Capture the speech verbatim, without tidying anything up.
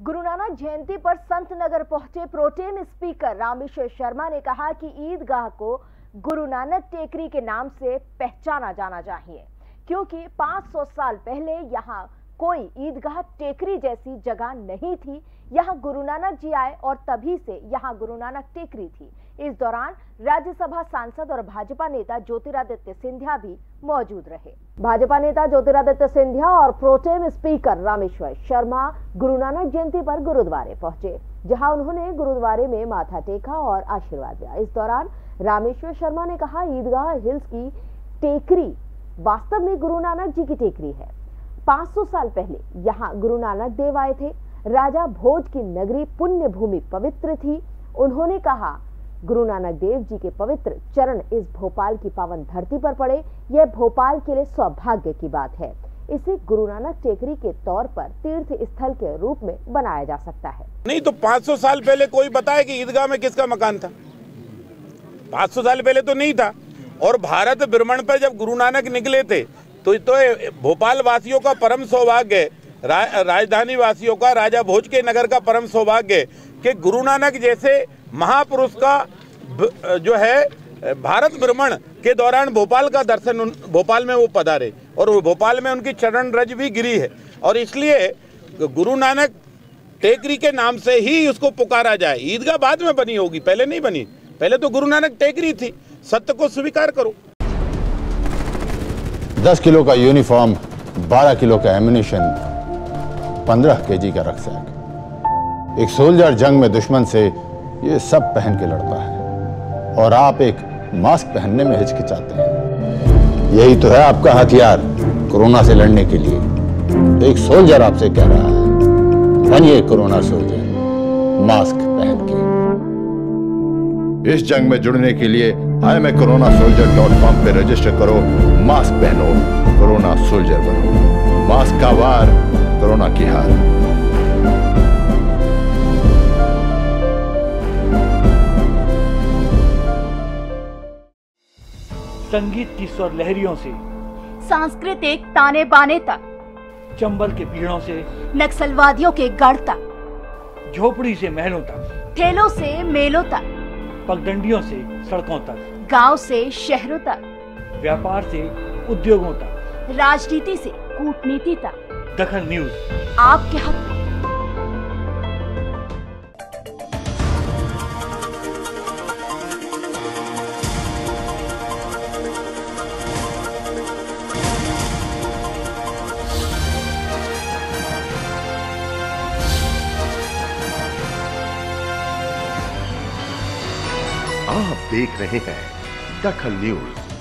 गुरु नानक जयंती पर संत नगर पहुंचे pro tem speaker Rameshwar Sharma ने कहा कि ईदगाह को गुरु नानक टेकरी के नाम से पहचाना जाना चाहिए, क्योंकि पाँच सौ साल पहले यहाँ कोई ईदगाह टेकरी जैसी जगह नहीं थी। यहाँ गुरु नानक जी आए और तभी से यहाँ गुरु नानक टेकरी थी। इस दौरान राज्यसभा सांसद और भाजपा नेता ज्योतिरादित्य सिंधिया भी मौजूद रहे। भाजपा नेता ज्योतिरादित्य सिंधिया और प्रोटेम स्पीकर रामेश्वर शर्मा गुरु नानक जयंती पर गुरुद्वारे पहुंचे, जहां उन्होंने गुरुद्वारे में माथा टेका और आशीर्वाद दिया। इस दौरान रामेश्वर शर्मा ने कहा, ईदगाह हिल्स की टेकरी वास्तव में गुरु नानक जी की टेकरी है। पाँच सौ साल पहले यहाँ गुरु नानक देव आए थे। राजा भोज की नगरी पुण्य भूमि पवित्र थी। उन्होंने कहा, गुरु नानक देव जी के पवित्र चरण इस भोपाल की पावन धरती पर पड़े, यह भोपाल के लिए सौभाग्य की बात है। इसे गुरु नानक टेकरी के तौर पर तीर्थ स्थल के रूप में बनाया जा सकता है। नहीं तो पाँच सौ साल पहले कोई बताए कि ईदगाह में किसका मकान था? पाँच सौ साल पहले तो नहीं था। और भारत भ्रमण पर जब गुरु नानक निकले थे तो तो भोपाल वासियों का परम सौभाग्य, रा, राजधानी वासियों का, राजा भोज के नगर का परम सौभाग्य कि गुरु नानक जैसे महापुरुष का जो है भारत भ्रमण के दौरान भोपाल का दर्शन, भोपाल में वो पधारे और भोपाल में उनकी चरण रज भी गिरी है। और इसलिए गुरु नानक टेकरी के नाम से ही उसको पुकारा जाए। ईदगाह बाद में बनी होगी, पहले नहीं बनी। पहले तो गुरु नानक टेकरी थी। सत्य को स्वीकार करो। दस किलो का यूनिफॉर्म, बारह किलो का एम्युनिशन, पंद्रह केजी का रक्सैक। एक सोल्जर जंग में दुश्मन से ये सब पहन के लड़ता है और आप एक मास्क पहनने में हिचकिचाते हैं। यही तो है आपका हथियार कोरोना से लड़ने के लिए। तो एक सोल्जर आपसे कह रहा है, बनिए कोरोना सोल्जर, मास्क पहन के। इस जंग में जुड़ने के लिए I am a corona soldier dot com पे रजिस्टर करो। मास्क पहनो, कोरोना सोल्जर बनो। मास्क का वार, कोरोना की हार। संगीत की स्वर लहरियों से सांस्कृतिक ताने बाने तक, चंबल के पीड़ों से नक्सलवादियों के गढ़ तक, झोपड़ी से महलों तक, ठेलों से मेलों तक, पगडंडियों से सड़कों तक, गांव से शहरों तक, व्यापार से उद्योगों तक, राजनीति से कूटनीति तक, दखल न्यूज आपके हक में। आप देख रहे हैं दखल न्यूज।